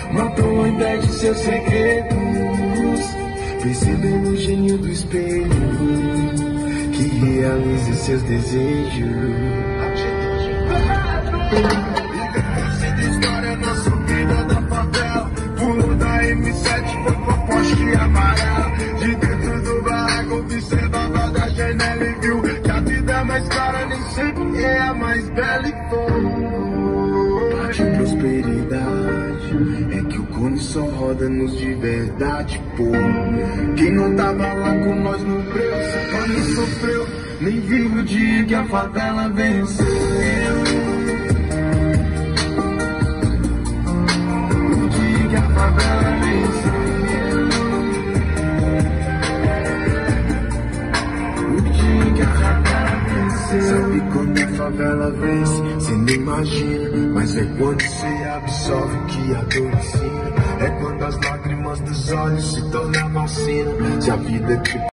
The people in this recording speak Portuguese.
matou ao invés de seus segredos. Percebendo o gênio do espelho que realize seus desejos. História da subida da favela, pulo da M7 foi pra poste amarela. De dentro do barraco observava da janela e viu que a vida é mais clara, nem sempre é a mais bela. E de prosperidade é que o cone só roda nos de verdade, pô. Quem não tava lá com nós no breu, se pá não sofreu, nem viu o dia que a favela venceu. Sabe quando a favela vence, cê nem imagina, mas é quando cê absorve o que a dor ensina. É quando as lágrimas dos olhos se tornam vacina. Se a vida te